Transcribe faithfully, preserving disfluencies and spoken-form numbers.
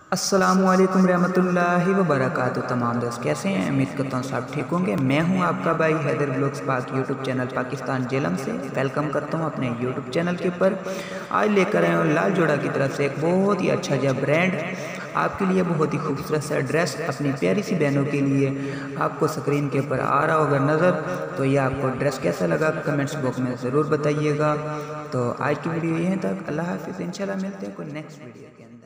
अस्सलामुअलैकुम रहमतुल्लाहि व बरकातुहू। तमाम दोस्त कैसे हैं? उम्मीद करता हूँ सब ठीक होंगे। मैं हूँ आपका भाई Haider blogs Pak YouTube channel Pakistan Jhelum से वेलकम करता हूँ अपने यूट्यूब चैनल के ऊपर। आज लेकर आए हूँ लाल जोड़ा की तरफ से एक बहुत ही अच्छा जा ब्रांड आपके लिए, बहुत ही खूबसूरत सा ड्रेस अपनी प्यारी सी बहनों के लिए। आपको स्क्रीन के ऊपर आ रहा होगा नज़र, तो ये आपको ड्रेस कैसा लगा कमेंट्स बॉक्स में ज़रूर बताइएगा। तो आज की वीडियो यहीं तक, अल्लाह हाफिज़। इंशाल्लाह मिलते हैं कोई नेक्स्ट वीडियो के अंदर।